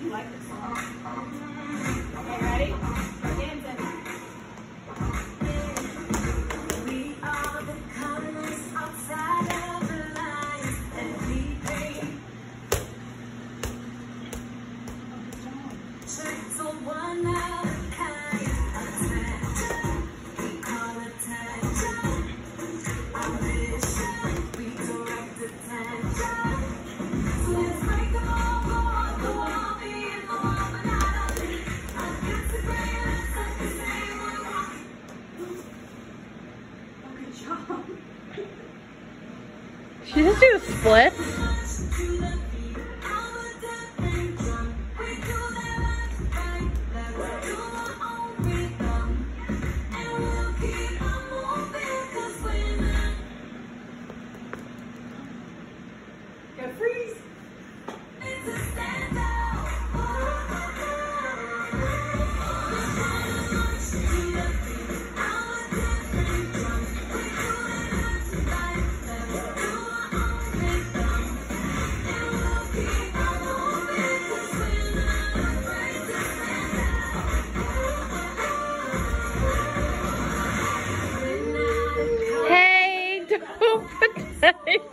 You like this song? Okay, ready? Dancing. We are the colors outside of the lines, and we paint. Tricks on one of a kind. Attention, we call attention. Ambition, we direct attention. So let's break the wall, go on, be in the wall, but not on me. Against the grain, let's take the same one walk. Oh, good job. She just do splits. Go freeze. Hey, don't put that in